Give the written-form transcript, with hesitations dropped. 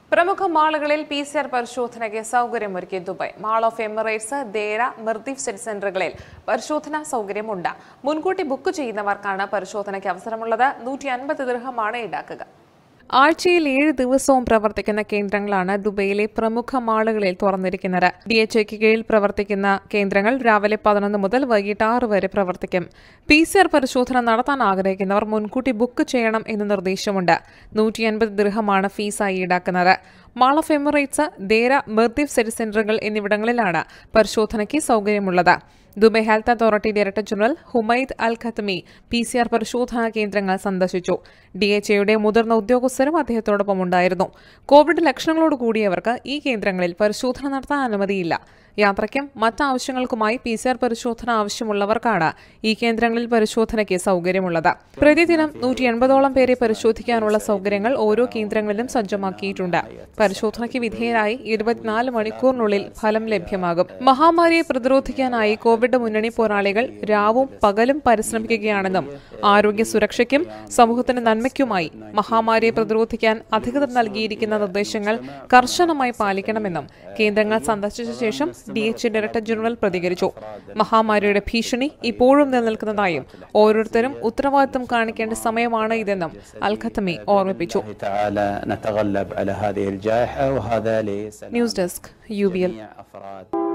പ്രമുഖ മാളുകളിൽ PCR പരിശോധനയ്ക്ക് സൗകര്യമൊരുക്കി Dubai. Mall of Emirates, Deira, Mirdif city സെന്ററുകളിൽ പരിശോധനാ സൗകര്യമുണ്ട്. മുൻകൂട്ടി ബുക്ക് ചെയ്യുന്നവർക്കാണ് പരിശോധനയ്ക്ക് അവസരമുള്ളത്. 150 ദിർഹമാണ് ഈടാക്കുക. ആഴ്ചയിൽ 7 ദിവസവും പ്രവർത്തിക്കുന്ന കേന്ദ്രങ്ങളാണ് ദുബൈയിലെ പ്രമുഖ മാളുകളിൽ തുറന്നിരിക്കുന്നത്. DHAക്ക് കീഴിൽ പ്രവർത്തിക്കുന്ന കേന്ദ്രങ്ങൾ രാവിലെ 11 മുതൽ വൈകിട്ട് 6 വരെ പ്രവർത്തിക്കും. PCR പരിശോധന നടത്താൻ ആഗ്രഹിക്കുന്നവർ മുൻകൂട്ടി ബുക്ക് ചെയ്യണം എന്ന് നിർദ്ദേശമുണ്ട്. 150 ദിർഹമാണ് ഫീസായി ഈടാക്കുന്നത്. Mall of Emirates, Deira, Mirdif city സെന്ററുകൾ എന്നിവിടങ്ങളിലാണ് പരിശോധനയ്ക്ക് സൗകര്യമുള്ളത്. Dubai health authority director general Humaid Al Qatami PCR പരിശോധനാ കേന്ദ്രങ്ങൾ സന്ദർശിച്ചു. DHAയുടെ മുതിർന്ന ഉദ്യോഗസ്ഥരും അദ്ദേഹത്തോടൊപ്പം ഉണ്ടായിരുന്നു. കോവിഡ് ലക്ഷണങ്ങളോട് കൂടിയവർക്ക് ഈ കേന്ദ്രങ്ങളിൽ പരിശോധന നടത്താൻ അനുമതിയില്ല. യാത്രയ്ക്കും മറ്റാവശ്യങ്ങൾക്കുമായി PCR പരിശോധന ആവശ്യമുള്ളവർക്കാണ് ഈ കേന്ദ്രങ്ങളിൽ പരിശോധനയ്ക്ക് സൗകര്യമുള്ളത്. പ്രതിദിനം 180ഓളം പേരെ പരിശോധിക്കാനുള്ള സൗകര്യങ്ങൾ ഓരോ കേന്ദ്രങ്ങളിലും സജ്ജമാക്കിയിട്ടുണ്ട്. പരിശോധനയ്ക്ക് വിധേയരായി 24 മണിക്കൂറിനുള്ളിൽ ഫലം ലഭ്യമാകും. മഹാമാരിയെ പ്രതിരോധിക്കാനായി കോവിഡ് മുന്നണി പോരാളികൾ രാവും പകലും പരിശ്രമിക്കുകയാണെന്നും ആരോഗ്യ സുരക്ഷയ്ക്കും സമൂഹത്തിന്റെ നന്മയ്ക്കുമായി മഹാമാരിയെ പ്രതിരോധിക്കാൻ അധികൃതർ നൽകിയിരിക്കുന്ന നിർദ്ദേശങ്ങൾ കർശനമായി പാലിക്കണമെന്നും കേന്ദ്രങ്ങൾ സന്ദർശിച്ച ശേഷം DHA ഡയറക്ടർ ജനറൽ പ്രതികരിച്ചു. മഹാമാരിയുടെ ഭീഷണി ഇപ്പോഴും നിലനിൽക്കുന്നതായും ഓരോരുത്തരും ഉത്തരവാദിത്തം കാണിക്കേണ്ട സമയമാണ് ഇതെന്നും അൽ ഖത്തമി ഓർമ്മിപ്പിച്ചു. News desk UBL.